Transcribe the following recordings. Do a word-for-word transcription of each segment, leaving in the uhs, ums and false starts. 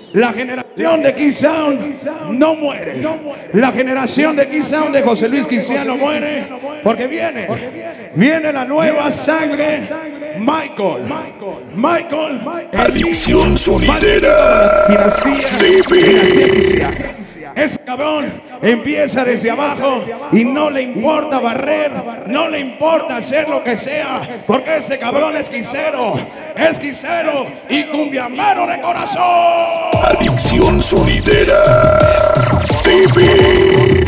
La generación de Key Sound no muere. La generación de Key Sound de José Luis Quiciano muere porque viene. Viene la nueva sangre. Michael. Michael. Adicción sonidera. Ese cabrón empieza desde abajo y no le importa barrer, no le importa hacer lo que sea, porque ese cabrón es quisero, es quisero y cumbiambero de corazón. Adicción sonidera. T V.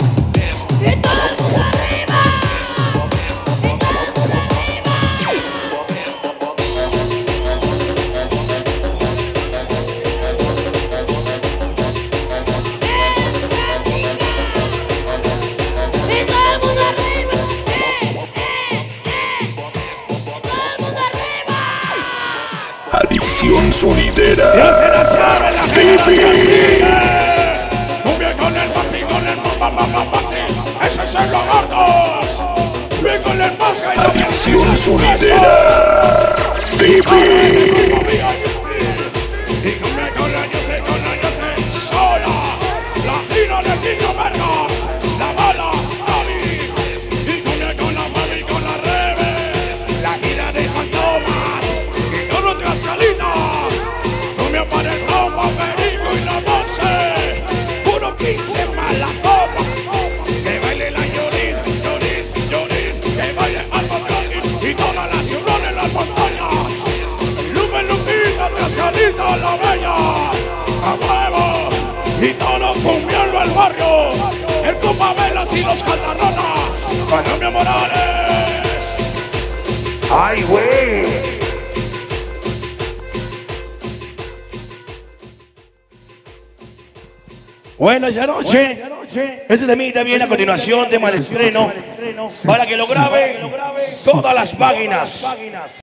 Adicción sonidera. Ya se la sabe la gente. Cumbia con el pasi, con el papá, papá, pasi. Eso es el gordos. Cumbia con el mosca y la Adicción sonidera. T V. Y cumbia con la yo sé, con la yo sé. Sola. Latino, latino, vergas. La bala, Javi. Y cumbia con la mami, con la rebe. La gira de fantomas. Y con otra salida. Cumbia para el ropa, perico y la bolsa. Puro quince más la copa. Que baile la Lloris, Lloris, Lloris. Que baile al patrón y todas las ciudades en las montañas. Lupe, Lupita, Trascalita, la bella. A huevo. Y todos cumbiando el barrio. El Copa Velas y los Caldaronas. Colombia Morales. Ay, güey. Bueno, esa noche, este temita viene a continuación, tema de estreno, para que lo grabe todas las páginas.